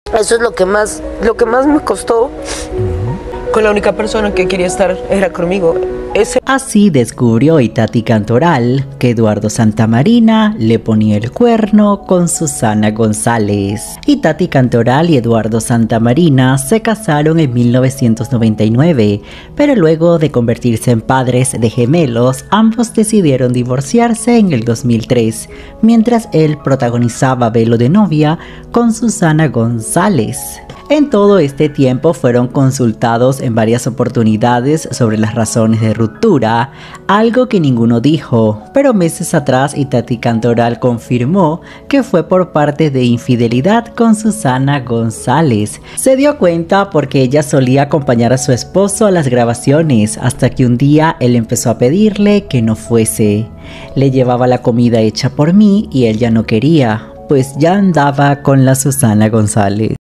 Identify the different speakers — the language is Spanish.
Speaker 1: Eso es lo que más me costó. Con la única persona que quería estar era conmigo.
Speaker 2: Así descubrió Itati Cantoral que Eduardo Santamarina le ponía el cuerno con Susana González. Itati Cantoral y Eduardo Santamarina se casaron en 1999, pero luego de convertirse en padres de gemelos, ambos decidieron divorciarse en el 2003, mientras él protagonizaba Velo de novia con Susana González. En todo este tiempo fueron consultados en varias oportunidades sobre las razones de ruptura, algo que ninguno dijo, pero meses atrás Itati Cantoral confirmó que fue por parte de infidelidad con Susana González. Se dio cuenta porque ella solía acompañar a su esposo a las grabaciones, hasta que un día él empezó a pedirle que no fuese. Le llevaba la comida hecha por mí y él ya no quería, pues ya andaba con la Susana González.